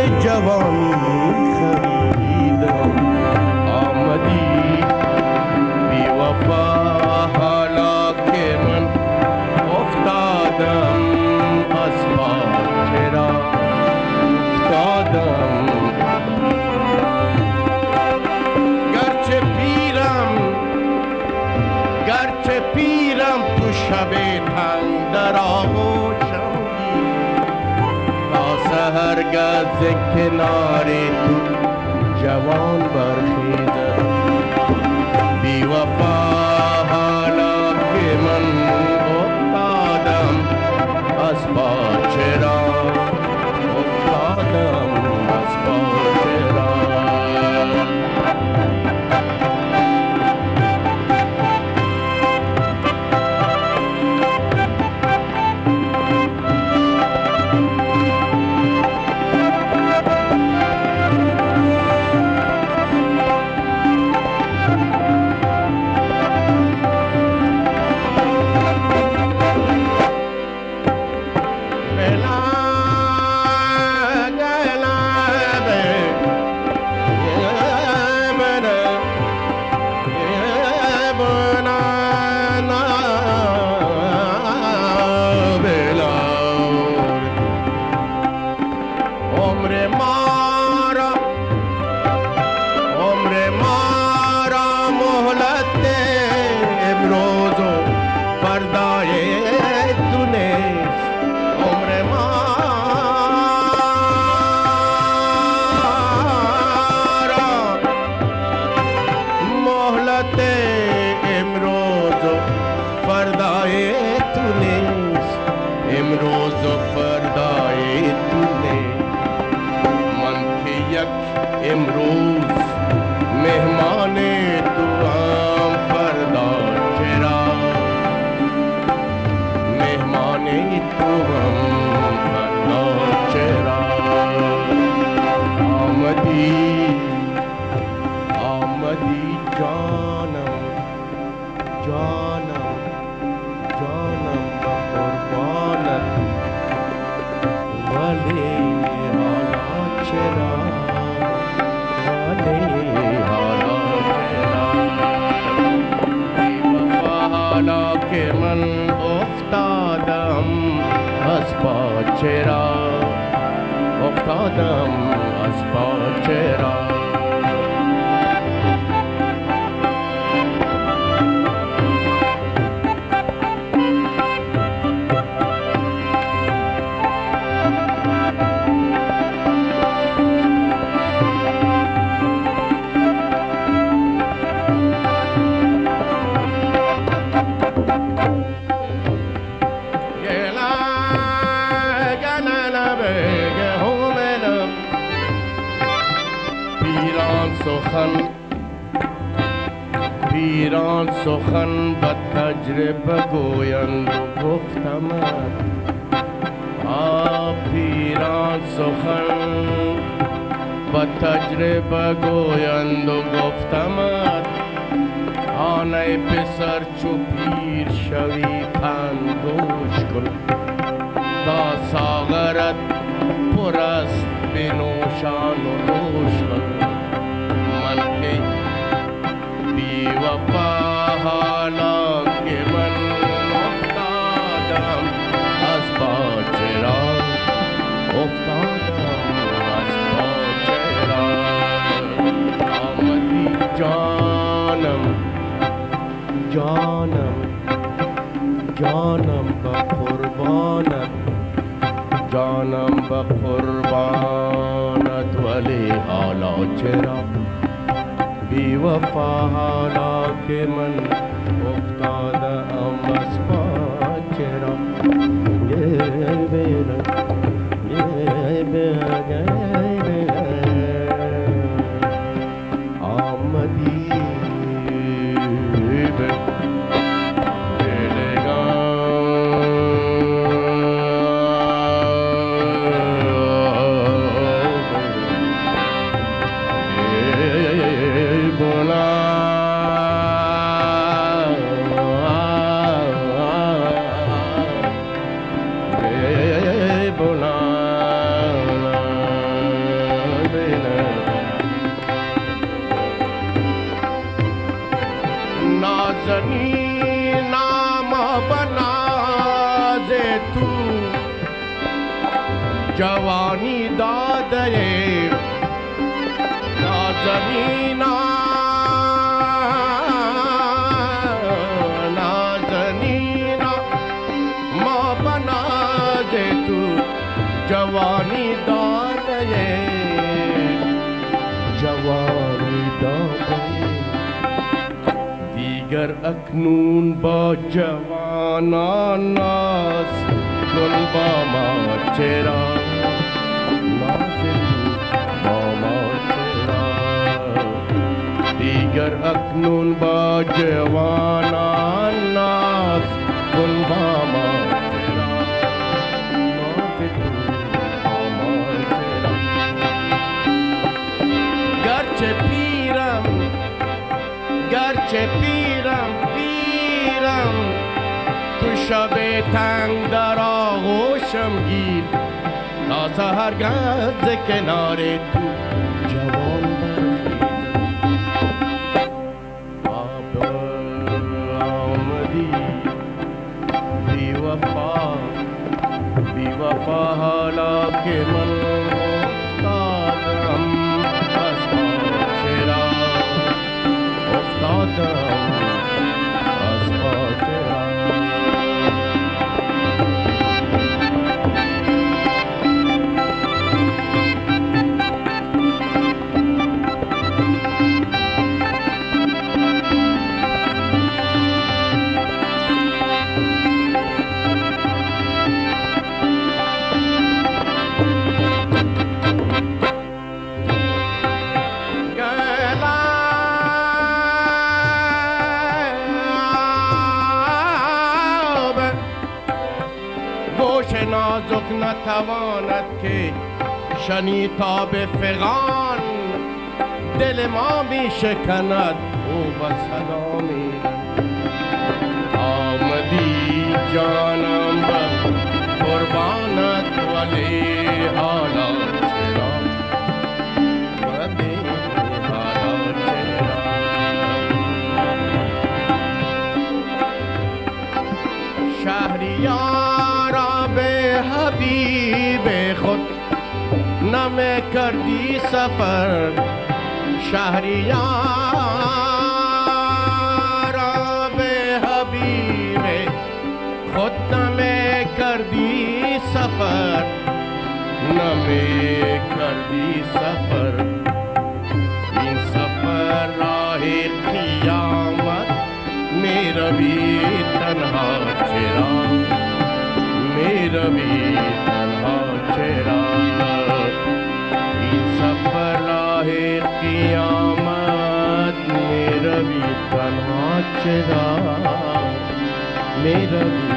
جوانی خریدم آمدی بی وفا حالا که من افتادم از پا چرا افتادم گرچه پیرم تو شب تنگ در آغوشم تا سحرگاه ز کنار تو جوان برخیزم بی وفا حالا که من افتادم از پا چرا افتادم از پا چرا پیران سخن با تجربه گویند و گفتمت پیران سخن با تجربه گویند و گفتمت آنه پسر چو پیر شوی پندوش کن تا ساغرت پر است بنوشان و روش کن من که بی وفا حالا که من افتادم از پا چرا افتادم از پا چرا آمدی جانم جانم جانم با قربانت جانم با قربانت ولی حالا چرا بی وفا حالا که من افتاده ام از پا چرا آمدی جوانی داده نازنینا نازنینا ما بناز تو جوانی داده جوانی داده دیگر اکنون با جوانان است کن با ما چرا ناز تو با ما چرا دیگر اکنون با جوانان است کن با ما چرا ناز تو با ما چرا گرچه پیرم تو شب تنگ در آغوشم گیر تا سحرگرد ز کنار تو جوان برخیزم آمدی بی وفا حالا که من افتادم از پا چرا افتادم از پا چرا نازک نتواند که شنی تا به فغان دل ما می شکند او با سلامی آمدی جانم به قربانت ولی حالا چرا ولی حالا چرا شهریارا به حبیب خود نمی کردی سفر شهریارا به حبیب خود نمی کردی سفر نمی کردی سفر این سفر راه قیامت می روی تنها چرا می روی تنها چرا این سفر راه قیامت می روی تنها چرا می روی